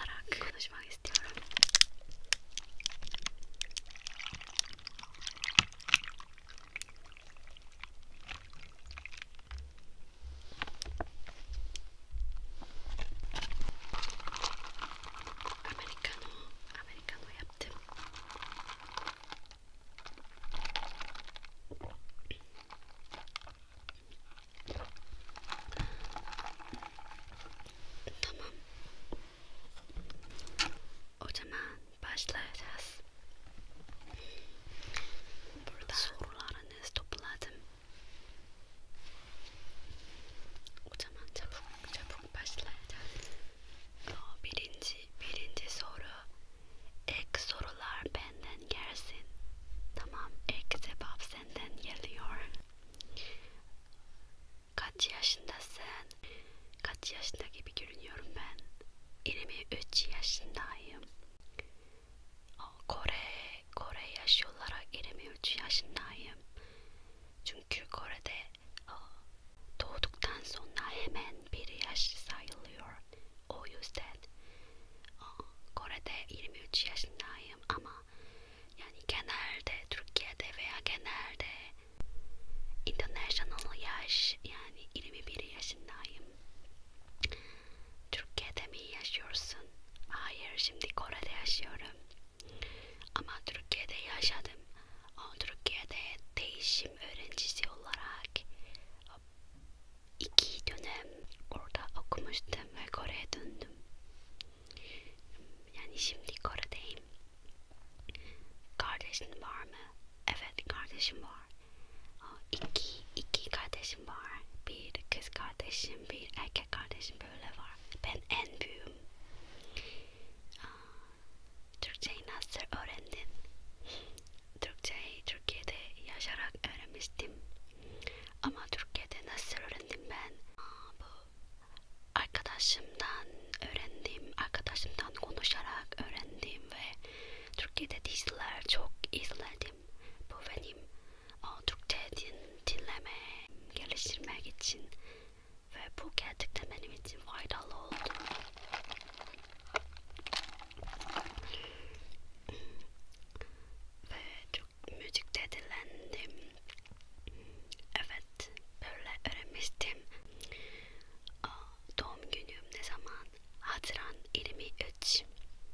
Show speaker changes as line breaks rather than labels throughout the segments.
olarak konuşmak istiyorum. Americano yaptım. Tamam. O zaman başlayacağız. Burada sorularınızı topladım. O zaman çabuk başlayacağız. Birinci soru. İlk sorular benden gelsin. Tamam, ilk cevap senden geliyor. Kaç yaşındasın? Kaç yaşında gibi görünüyorum ben? 23 yaşındayım. Kore yaşı olarak 23 yaşındayım. Çünkü Kore'de doğduktan sonra hemen bir yaş sayılıyor. O yüzden Kore'de 23 yaşındayım ama yani genelde Türkiye'de veya genelde international yaş yani 21 yaşındayım. Türkiye'de mi yaşıyorsun? Hayır, şimdi Kore'de yaşıyorum. Ama Türkiye'de yaşadım. Türkiye'de değişim öğrencisi olarak 2 dönem orada okumuştum ve Kore'ye döndüm. Yani şimdi Kore'deyim. Kardeşin var mı? Evet, kardeşim var. İki kardeşim var. Bir kız kardeşim, bir erkek kardeşim böyle var. Ben en büyüğüm. Türkçeyi nasıl öğrendin? Türkçeyi Türkiye'de yaşarak öğrenmiştim. Ama Türkiye'de nasıl öğrendim ben? Bu arkadaşımdan öğrendim. Arkadaşımdan konuşarak öğrendim ve Türkiye'de diziler çok izledim. Bu benim Türkçe dinleme geliştirmek için ve bu gerçekten benim için faydalı oldu. Ve çok müzikte dinlendim. Evet, böyle öğrenmiştim. Doğum günüm ne zaman? Haziran 23.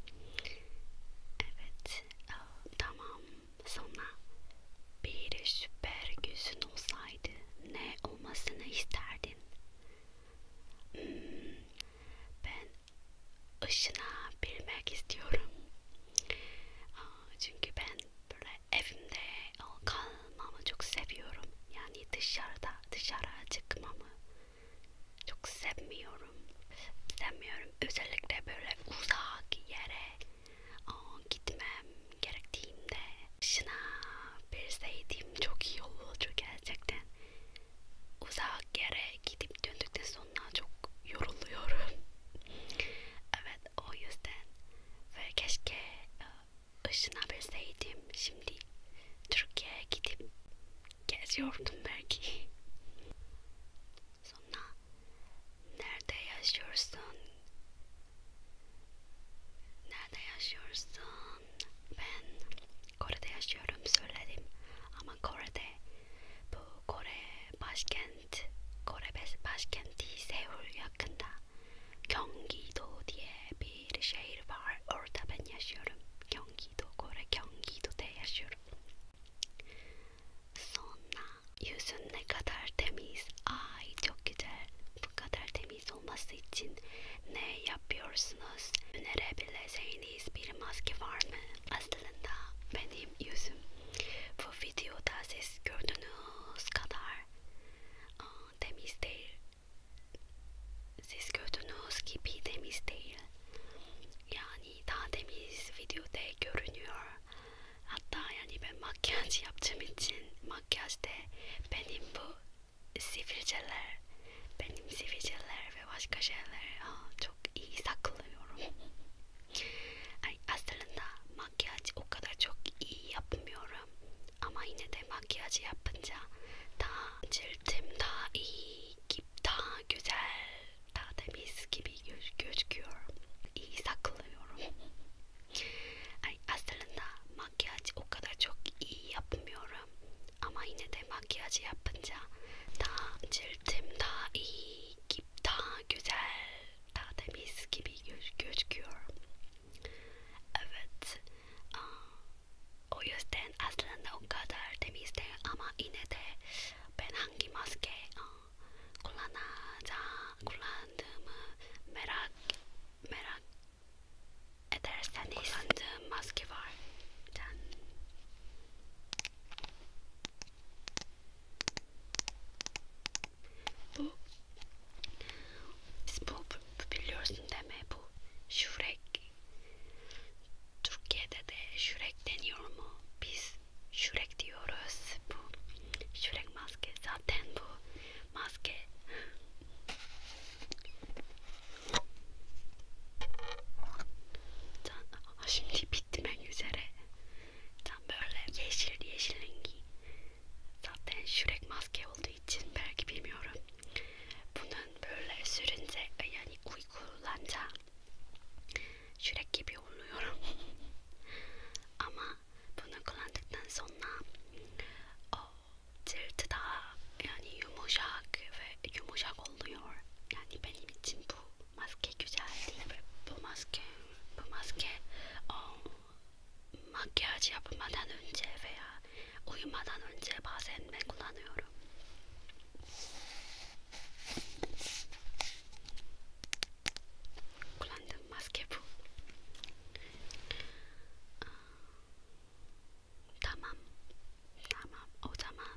Evet, tamam. Sonra bir süper gücün olsaydı ne olmasını isterdin? Ben ışınabilmek istiyorum. Çünkü ben böyle evimde kalmamı çok seviyorum. Yani dışarı çıkmamı çok sevmiyorum. Özellikle böyle uzak yere gitmem gerektiğinde ışınabilseydim çok iyi olurdu gerçekten. Uzak yere gidip döndükten sonra çok yoruluyorum. Evet, o yüzden ve keşke ışınabilseydim. Şimdi Türkiye'ye gidip geziyordum belki. Sonra nerede yaşıyorsun? Nerede yaşıyorsun? Ben Kore'de yaşıyorum söyledim. Ama Kore başkenti Seul yakında Gyeonggi-do diye bir şehir var. Orada ben yaşıyorum. Kore Gyeonggi-do'da yaşıyorum. Sonra yüzün ne kadar temiz. Ay çok güzel. Bu kadar temiz olması için ne yapıyorsunuz? Önerebileceğiniz bir maske var mı? Aslında benim yüzüm bu videoda siz gördüğünüz kadar temiz değil. Siz gördüğünüz gibi temiz değil. Yani daha temiz videoda görünüyor. Hatta yani ben makyaj yaptığım için makyajda benim sivilceler ve başka şeyler çok iyi saklıyorum. Aslında makyaj o kadar çok iyi yapmıyorum. Ama yine de makyaj yapınca cildim daha iyi, daha güzel, daha temiz gibi gözüküyor. İyi saklıyorum. makyaj yapmadan önce veya uyumadan önce bazen ben kullanıyorum. Kullandığım maske bu. Tamam. Tamam. O zaman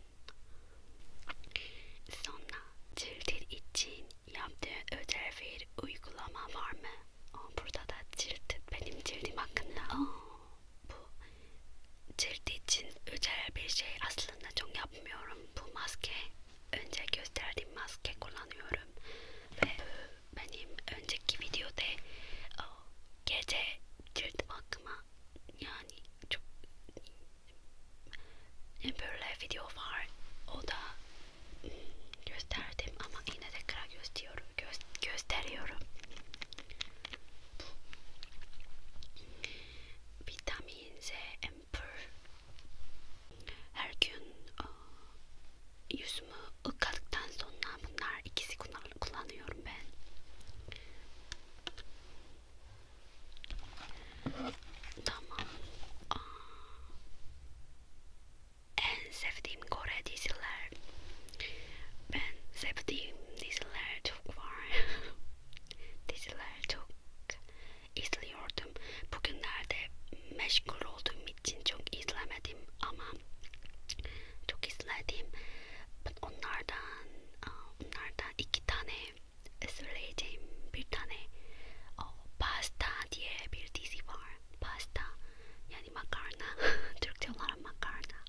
sonra cildin için yaptığın özel bir uygulama var mı? Burada da benim cildim hakkında. Bu cilt için özel bir şey aslında çok yapmıyorum. Bu maske, önce gösterdiğim maske kullanıyorum ve benim önceki videoda gece cilt bakıma yani çok böyle video var, o da gösterdim ama yine tekrar gösteriyorum. Vitamin C ampul. Her gün yüzümü yıkadıktan sonra bunlar ikisi kullanıyorum ben. Tamam. En sevdiğim Kore diziler. Ben sevdiğim diziler çok var. Diziler çok izliyordum. Bugünlerde meşgul olduğum için çok izlemedim ama çok izledim. Onlardan iki tane söyleyeceğim. Bir tane Pasta diye bir dizi var. Pasta yani makarna. Türkçe olarak makarna.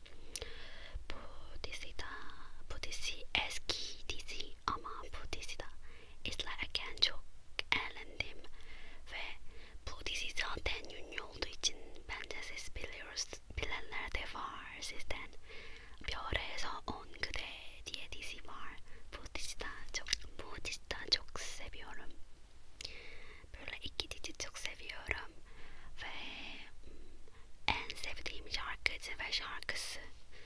Bu dizi eski dizi ama bu dizide izlerken çok eğlendim ve bu dizi zaten ünlü olduğu için bence siz bilenler de var sizden. 별에서 온 그대 diye dizi var. Bu diziden çok seviyorum. Böyle iki dizi çok seviyorum ve en sevdiğim şarkıcı ve şarkısı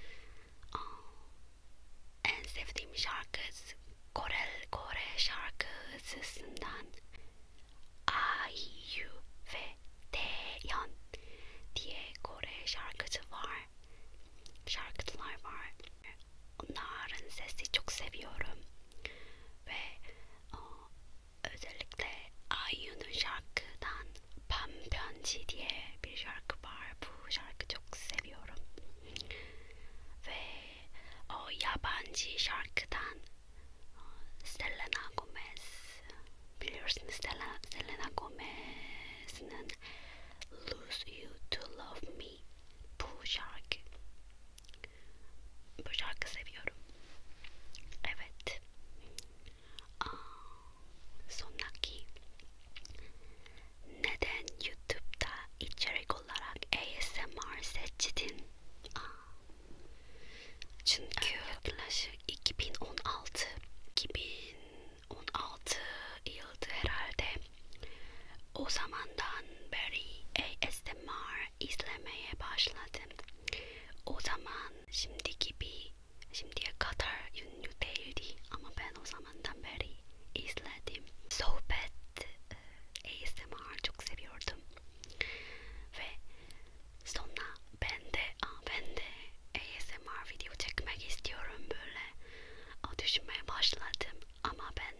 en sevdiğim şarkıcı Kore şarkıcısından IU ve Taeyeon diye Kore şarkıcılar var. Onların sesi çok seviyorum ve özellikle IU'nun şarkıdan Pambyonji diye bir şarkı var. Bu şarkı çok seviyorum ve o yabancı şarkıdan Selena Gomez, biliyorsunuz Selena Gomez'in Lose You to Love Me, bu şarkı seviyorum. Evet. Sonraki, neden YouTube'da içerik olarak ASMR seçtin? Çünkü yaklaşık 2016 yıldı herhalde. O zamandan beri ASMR izlemeye başladım. O zaman şimdiye kadar ünlü değildi ama ben o zamandan beri izledim. Sohbet ASMR çok seviyordum ve sonra ben de ASMR video çekmek istiyorum böyle düşünmeye başladım ama ben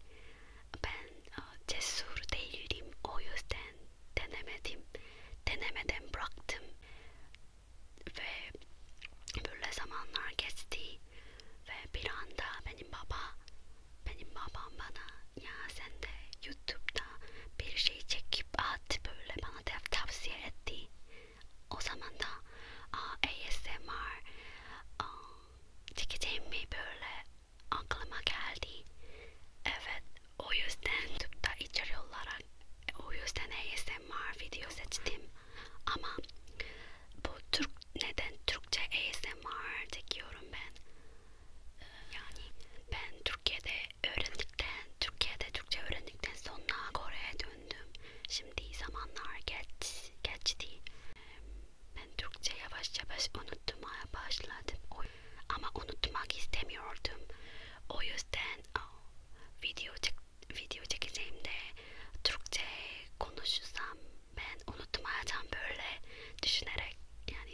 cesur değilim, o yüzden denemeden bıraktım ve böyle zamanlar geçti ve bir anda benim babam bana ya sen de YouTube'da bir şey çekip at böyle bana tavsiye etti. O zaman da ASMR çekeceğim mi böyle aklıma geldi. Evet, o yüzden YouTube'da içerik olarak o yüzden ASMR video seçtim ama neden Türkçe ASMR çekiyorum ben? Yani ben Türkiye'de Türkçe öğrendikten sonra Kore'ye döndüm. Şimdi zamanlar geçti. Ben Türkçe yavaş yavaş unutmaya başladım. Ama unutmak istemiyordum. O yüzden video çekeceğimde Türkçe konuşursam ben unutmayacağım böyle düşünerek, yani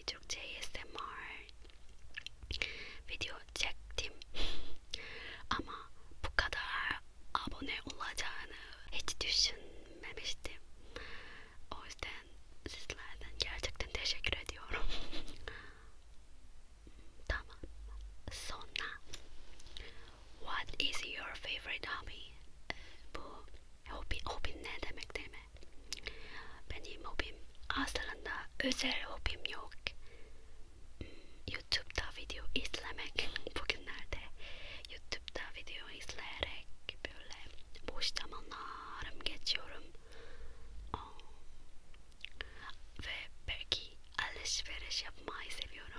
özel hobim yok. YouTube'da video izlemek. Bugünlerde YouTube'da video izleyerek böyle boş zamanlarım geçiyorum. Ve belki alışveriş yapmayı seviyorum.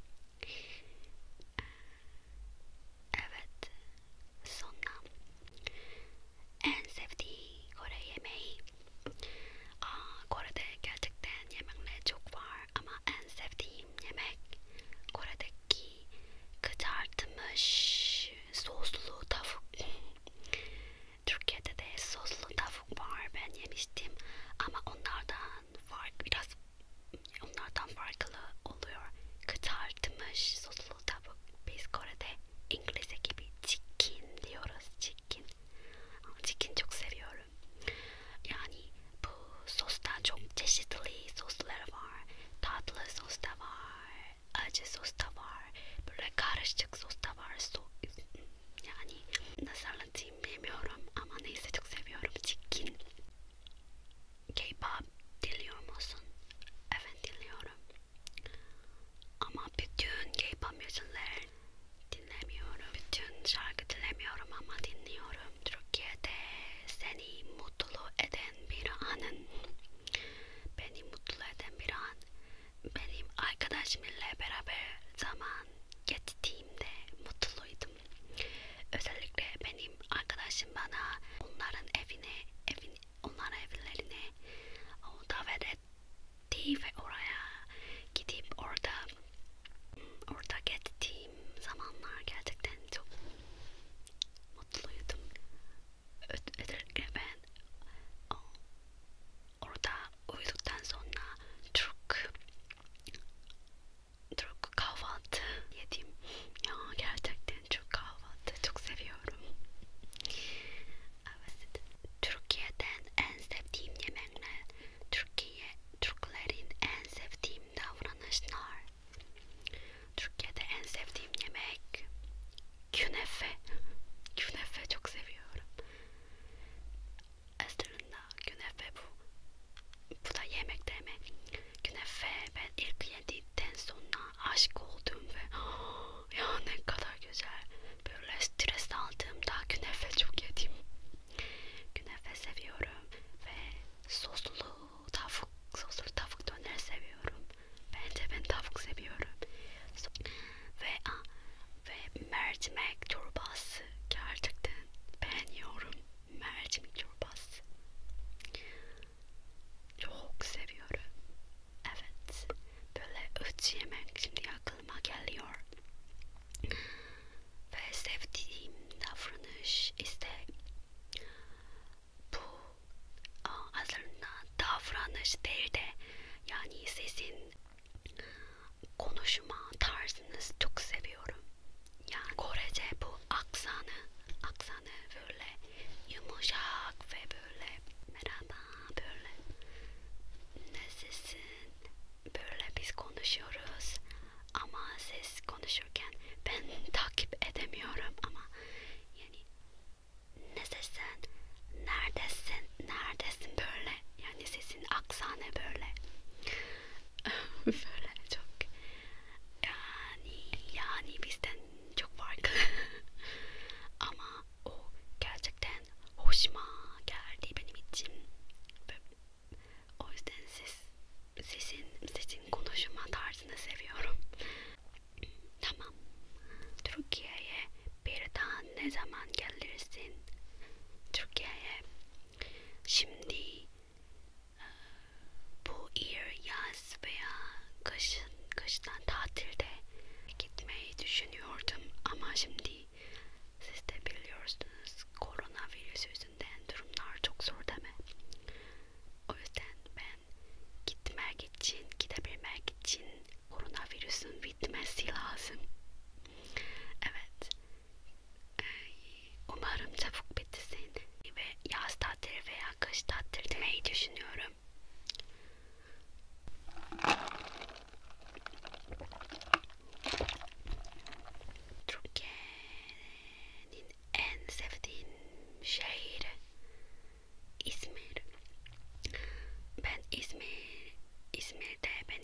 Evet. Sonra en sevdiğim Kore yemeği. Kore'de gerçekten yemekler çok var ama en sevdiğim yemek Kore'deki kızartılmış soslu tavuk. Türkiye'de de soslu tavuk var, ben yemiştim ama onlardan farklı oluyor. Kızartılmış soslu tavuk. Biz Kore'de İngilizce gibi chicken diyoruz. Chicken. Chicken çok seviyorum. Yani bu sosta çok çeşitli soslar var. Tatlı sos da var. Acı sos da var. Böyle karışık sos da var. Yani nasıl anlatayım bilmiyorum ama neyse çok seviyorum. Chicken. K-pop dinliyor musun? Evet, dinliyorum. Ama bütün K-pop müzikler dinlemiyorum. Bütün şarkı dinlemiyorum ama dinliyorum. Türkiye'de seni mutlu eden bir anın, beni mutlu eden bir an, benim arkadaşımla beraber zaman geçtiğimde mutluydum. Özellikle benim arkadaşım bana onların onların evlerine davet etti ve oraya gidip orada geçtiğim zamanlar gerçekten çok mutluydum. Özellikle ben orada uyuduktan sonra Türk kahvaltı yedim. Ya gerçekten Türk kahvaltı çok seviyorum. Evet. Türkiye'den en sevdiğim yemekler. Türklerin en sevdiğim davranışlar. Türkiye'de en sevdiğim yemek künefe. Künefe çok seviyorum. Aslında künefe bu da yemek demek. Künefe ben ilk yedikten sonra aşık oldum ve ya ne kadar güzel. Böyle stres aldığımda künefe çok yedim. Künefe seviyorum ve soslu tavuk döner seviyorum. Ben tavuk seviyorum. Ve mercimek çorbası gerçekten beğeniyorum. Mercimek çorbası çok seviyorum. Evet, böyle üç yemek şimdi aklıma geliyor. Ve sevdiğim davranış işte bu aslında davranış değil de yani sizin konuşma tarzınızı çok seviyorum. Yani Korece bu aksanı böyle yumuşak ve böyle merhaba, böyle nasılsın, böyle biz konuşuyoruz ama siz konuşurken ben takip edemiyorum ama yani nasılsın, neredesin böyle, yani sesin aksanı böyle böyle çok yani bizden çok farklı ama o gerçekten hoşuma geldi benim için. O yüzden sizin konuşma tarzını seviyorum. Tamam. Türkiye'ye bir daha ne zaman gelirsin? Türkiye'ye şimdi bu yaz veya kıştan tatilde gitmeyi düşünüyordum ama şimdi siz de biliyorsunuz koronavirüs yüzünden durumlar çok zor değil mi? O yüzden ben gidebilmek için koronavirüsün bitmesi lazım. Evet. Umarım çabuk bitsin ve yaz tatili veya kış tatili demeyi düşünüyorum. Türkiye'nin en sevdiğim şehri İzmir. Ben İzmir'de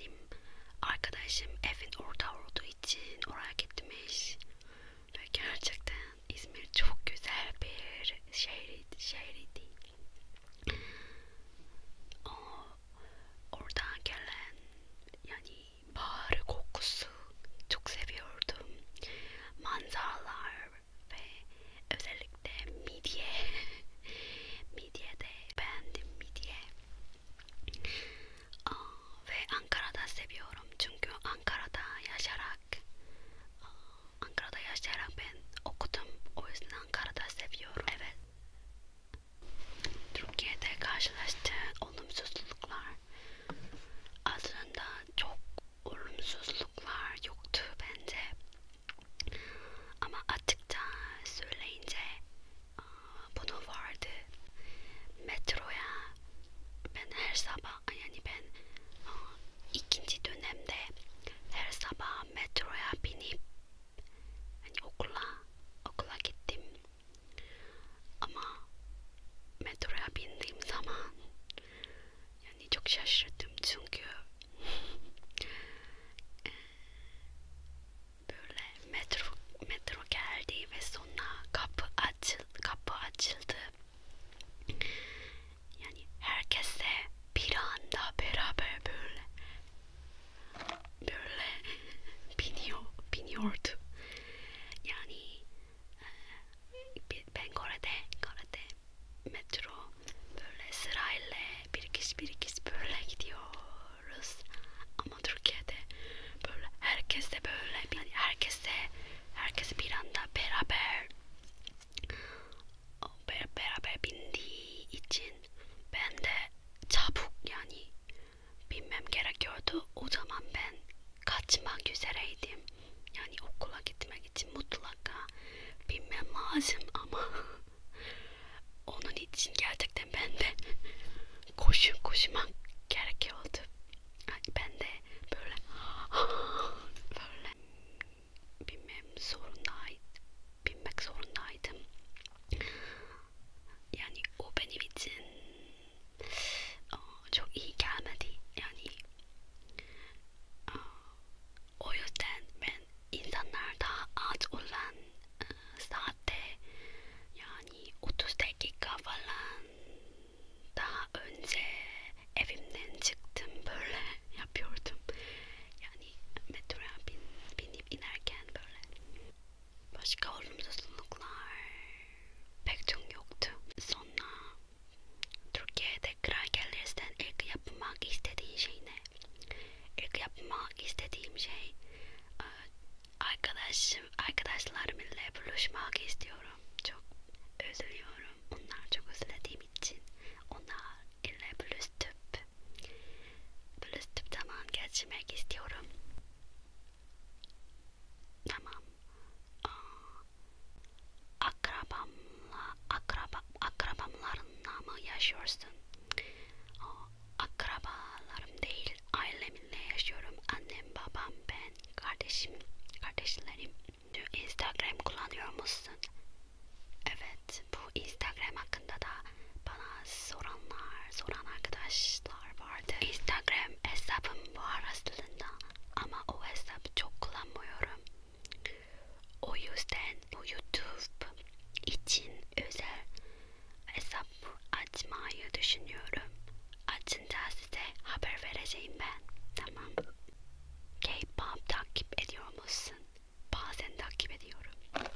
ikinci dönemde her sabah metroya binip hani okula gittim. Ama metroya bindiğim zaman yani çok şaşırdım çünkü böyle metro geldi ve sonra kapı açıldı. Yani herkese bir anda beraber böyle biniyordu. Yani ben Kore'de metro böyle sırayla bir kişi böyle gidiyoruz. Ama Türkiye'de böyle herkese böyle yani herkese bir anda beraber bindiği için ben de çabuk yani binmem gerekiyordu. O zaman ben kaçmak üzereydim. Yani okula gitmek için mutlaka binmem lazım ama onun için gerçekten ben de koşmak gerekiyordu. Yani ben de böyle binmek zorundaydım. Yani o benim için çok iyi gelmedi. Yani o yüzden ben insanlar daha az olan saatte yani 30 dakika falan daha önce evimden çıktım böyle yapıyordum. Yani metroya binip inerken böyle. Başka olumsuzluklar pek çok yoktu. Sonra Türkiye'ye tekrar gelirsen ilk yapmak istediğin şey ne? İlk yapmak istediğim şey arkadaşlarımla buluşmak istiyorum. Çok özlüyorum. Onlar çok özlediğim için onlar ile buluştup zaman geçirmek istiyorum. Tamam. Akrabamlarınla mı yaşıyorsun? Akrabalarım değil, ailemle yaşıyorum. Annem, babam, ben, kardeşlerim. Instagram kullanıyor musun? Evet, bu Instagram hakkında da bana soran arkadaşlar vardı. Instagram hesabım var aslında ama o hesabı çok kullanmıyorum. O yüzden bu YouTube için özel hesap açmayı düşünüyorum. Açınca size haber vereceğim ben. Tamam. K-pop takip ediyor musun? Bazen takip ediyorum.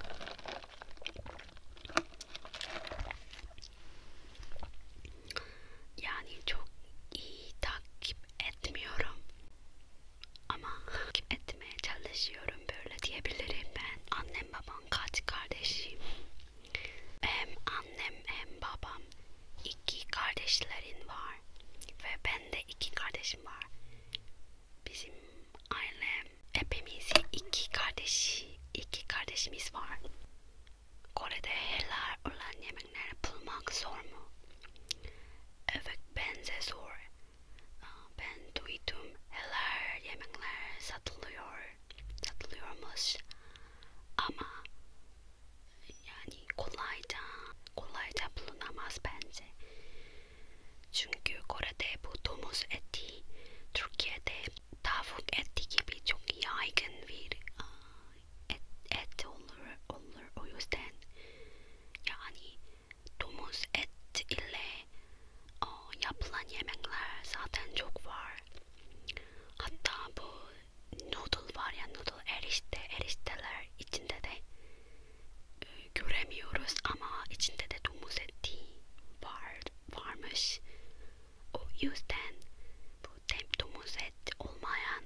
Yani çok iyi takip etmiyorum. Ama takip etmeye çalışıyorum böyle diyebilirim ben. Annem babam kaç kardeşim? Hem annem hem babam iki kardeşlerin var ve ben de iki kardeşim var. Bizim ailem hepimiz iki kardeşimiz var. Kore'de helal olan yemekleri bulmak zor mu? Evet bence zor. Ben duydum helal yemekler satılıyormuş ama yani kolayca bulunamaz bence. Çünkü Kore'de bu domuz eti, Türkiye'de tavuk eti gibi çok yaygın bir et olur. O yüzden yani domuz et ile yapılan yemekler zaten çok var. Hatta bu noodle var ya erişteler içinde de göremiyoruz ama içinde de domuz eti varmış. O yüzden bu domuz eti olmayan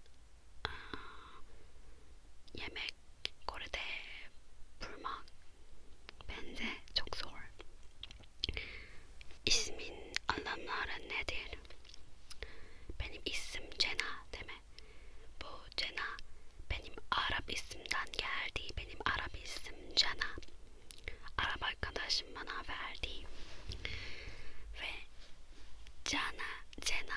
yemek Kore'de bulmak bence çok zor. İsmin anlamları nedir? Benim isim Cena değil mi? Bu Cena benim Arap isimden geldi. Benim Arap isim Cena. Arap arkadaşım bana verdi. Ve Cena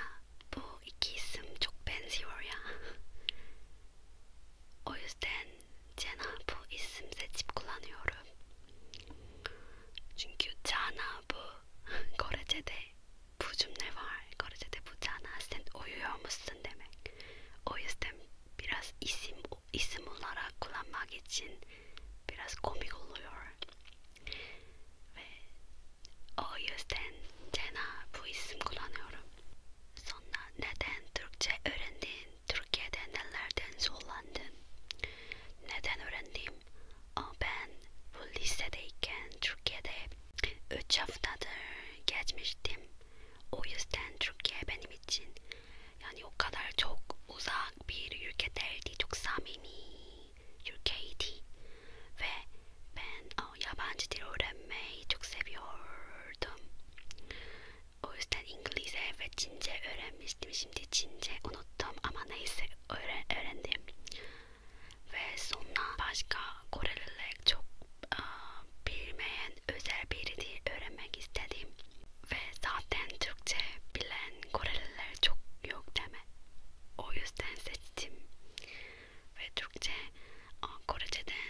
Yani o kadar çok uzak bir ülke değildi. Çok samimi ülkeydi. Ve ben yabancı dil öğrenmeyi çok seviyordum. O yüzden İngilizce ve Çince öğrenmiştim. Şimdi Çince unuttum ama neyse öğrendim. Ve sonra başka Koreliler çok bilmeyen özel bir dil öğrenmek istedim. Ve zaten Türkçe bilen Koreliler çok yok değil mi? O yüzden seçtim. Ve Türkçe Korece'den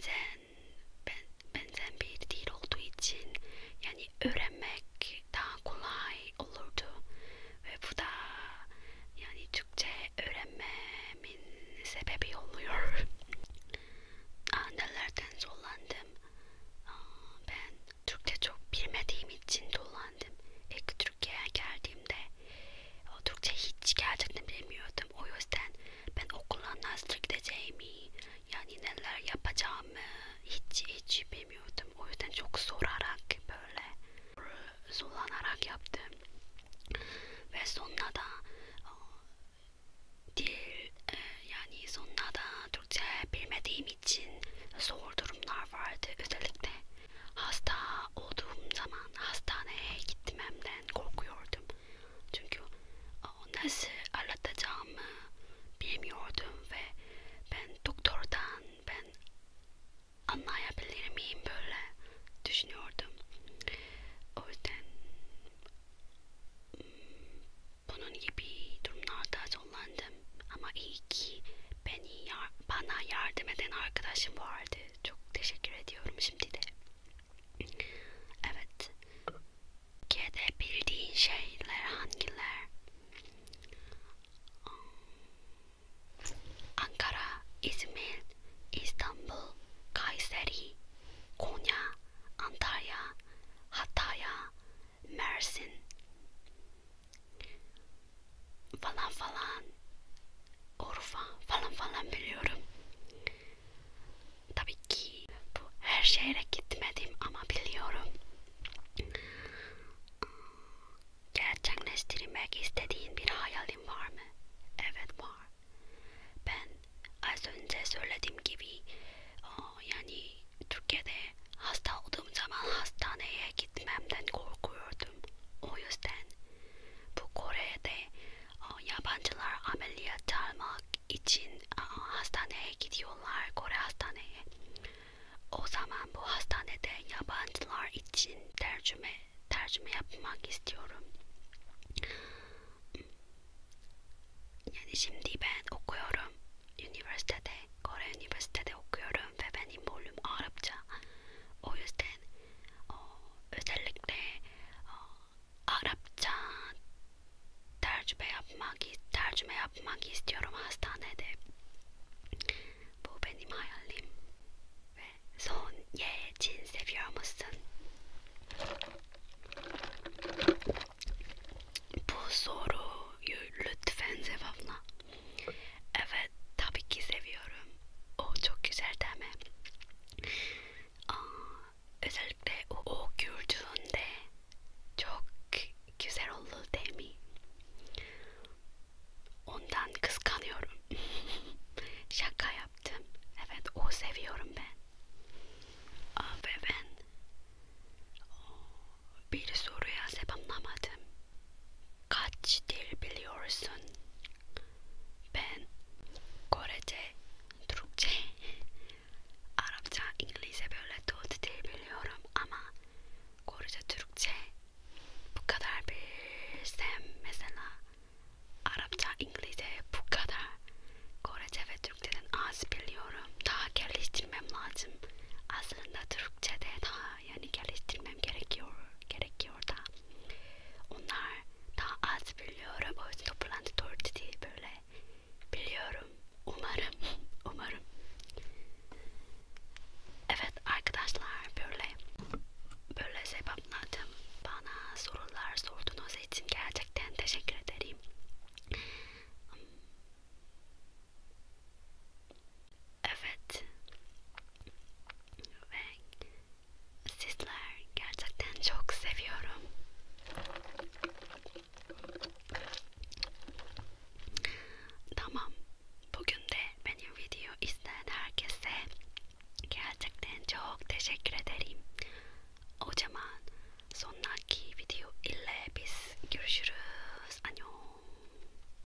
benzen bir dil olduğu için yani öğrenmek daha kolay olurdu. Ve bu da yani Türkçe öğrenmemin sebebi oluyor. Nelerden zorlandım? Ben Türkçe çok bilmediğim için zorlandım. İlk Türkiye'ye geldiğimde Türkçe hiç gerçekten bilmiyordum. O yüzden ben okula nasıl gideceğimi yani neler yapacağımı hiç bilmiyordum. O yüzden çok sorarak böyle zorlanarak yaptım. Ve sonra da dil yani sonra da Türkçe bilmediğim için zor durumlar vardı. Özellikle hasta olduğum zaman hastaneye gitmemden korkuyordum. Çünkü nasıl anlatacağımı bilmiyordum ve doktordan anlayabilir miyim böyle düşünüyordum. O yüzden bunun gibi durumlarda zorlandım. Ama iyi ki bana yardım eden arkadaşım vardı. Çok teşekkür ediyorum şimdi de. Evet. Türkiye'de bildiğin şeyler hangiler? Ankara, İzmir, İstanbul, Kayseri, Konya, Antalya, Hatay, Mersin falan falan, Urfa falan biliyorum. Tabii ki bu her şehre gitmedim ama biliyorum. Gerçekleştirmek istediğin bir hayalin var mı? Evet var. Ben az önce söylediğim gibi yani Türkiye'de hasta olduğum zaman hastaneye gitmemden korkuyordum. O yüzden bu Kore'de yabancılar ameliyat almak için hastaneye gidiyorlar, Kore hastaneye. O zaman bu hastanede yabancılar için tercüme yapmak istiyorum. Yani şimdi ben okuyorum üniversitede, Kore üniversitede okuyorum ve benim bölüm Arapça. O yüzden özellikle Arapça tercüme yapmak istiyorum hastanede. Bu benim hayalim. Ve son Ye-Jin seviyor musun? Bu soruyu lütfen cevapla. Evet, tabii ki seviyorum. O çok güzel değil mi? Özellikle o güldüğünde çok güzel olur değil mi? Ondan kıskanıyorum. Şaka yaptım. Evet, o seviyorum ben. Ve ben bir soruya cevaplamadım. Kaç dil biliyorsun? Ben Korece, Türkçe, Arapça, İngilizce böyle 4 dil biliyorum ama Korece, Türkçe bu kadar bilsem mesela Arapça, İngilizce bu kadar. Korece ve Türkçeden az biliyorum. Daha geliştirmem lazım. Aslında Türkçede daha yani geliştirmem gerekiyor da. Onlar daha az biliyorum.